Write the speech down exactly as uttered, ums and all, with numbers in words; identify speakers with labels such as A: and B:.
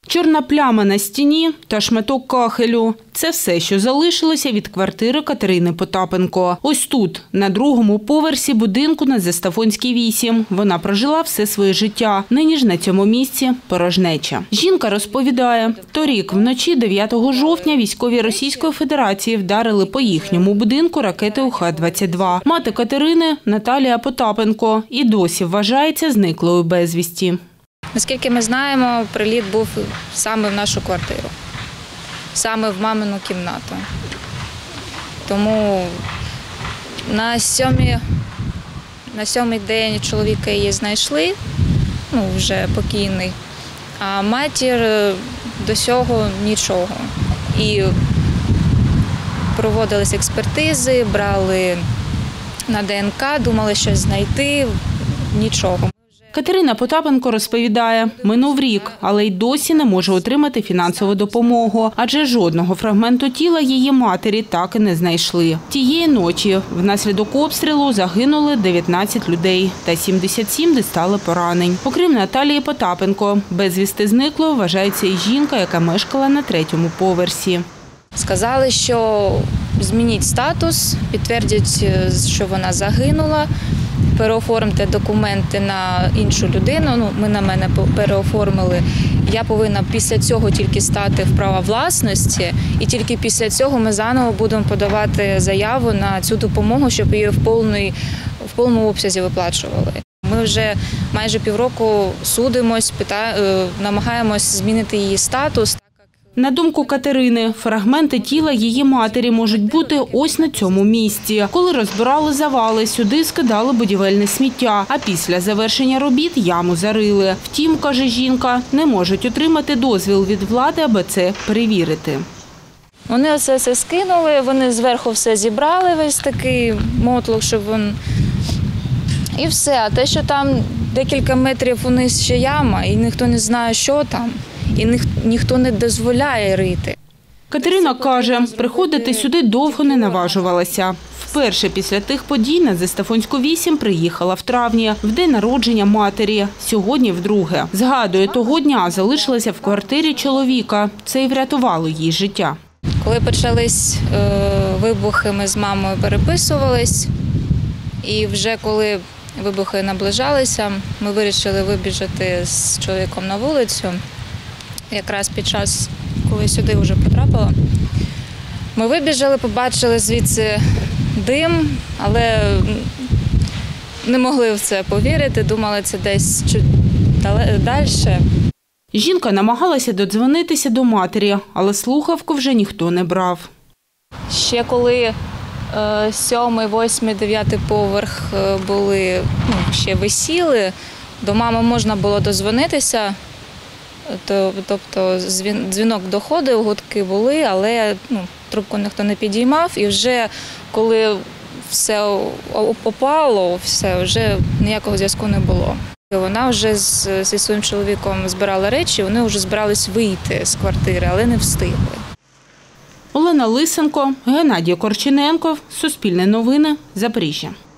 A: Чорна пляма на стіні та шматок кахелю – це все, що залишилося від квартири Катерини Потапенко. Ось тут, на другому поверсі будинку на Застафонській, вісім. Вона прожила все своє життя. Нині ж на цьому місці – порожнеча. Жінка розповідає, торік вночі дев'ятого жовтня військові Російської Федерації вдарили по їхньому будинку ракети У Х двадцять два. Мати Катерини – Наталія Потапенко і досі вважається зниклою безвісті.
B: Наскільки ми знаємо, приліт був саме в нашу квартиру, саме в мамину кімнату. Тому на сьомий, на сьомий день чоловіка її знайшли, ну вже покійний, а матір до цього нічого. І проводились експертизи, брали на Д Н К, думали щось знайти, нічого.
A: Катерина Потапенко розповідає, минув рік, але й досі не може отримати фінансову допомогу, адже жодного фрагменту тіла її матері так і не знайшли. Тієї ночі внаслідок обстрілу загинули дев'ятнадцять людей та сімдесят сім дістали поранень. Окрім Наталії Потапенко, безвісти зниклою вважається і жінка, яка мешкала на третьому поверсі.
B: Сказали, що змініть статус, підтвердять, що вона загинула, переоформте документи на іншу людину, ну, ми на мене переоформили. Я повинна після цього тільки стати в права власності, і тільки після цього ми заново будемо подавати заяву на цю допомогу, щоб її в повній, в повному обсязі виплачували. Ми вже майже півроку судимось, пита, намагаємось змінити її статус.
A: На думку Катерини, фрагменти тіла її матері можуть бути ось на цьому місці. Коли розбирали завали, сюди скидали будівельне сміття, а після завершення робіт яму зарили. Втім, каже жінка, не можуть отримати дозвіл від влади, аби це перевірити.
B: Вони все це скинули, вони зверху все зібрали, весь такий мотлох, щоб він… І все. А те, що там декілька метрів униз ще яма, і ніхто не знає, що там. І ніхто не дозволяє рити.
A: Катерина каже, приходити сюди довго не наважувалася. Вперше після тих подій на Застафонську, вісім приїхала в травні, в день народження матері. Сьогодні вдруге. Згадує, того дня залишилася в квартирі чоловіка. Це й врятувало їй життя.
B: Коли почались е, вибухи, ми з мамою переписувались. І вже коли вибухи наближалися, ми вирішили вибіжати з чоловіком на вулицю. Якраз під час, коли сюди вже потрапила. Ми вибіжали, побачили звідси дим, але не могли в це повірити, думали, це десь чуть далі.
A: Жінка намагалася додзвонитися до матері, але слухавку вже ніхто не брав.
B: Ще коли сьомий, восьмий, дев'ятий поверх були, ну, ще висіли, до мами можна було дозвонитися. Тобто дзвінок доходив, гудки були, але ну, трубку ніхто не підіймав. І вже коли все попало, все, вже ніякого зв'язку не було. Вона вже зі своїм чоловіком збирала речі, вони вже збирались вийти з квартири, але не встигли.
A: Олена Лисенко, Геннадій Корчененков, Суспільне новини, Запоріжжя.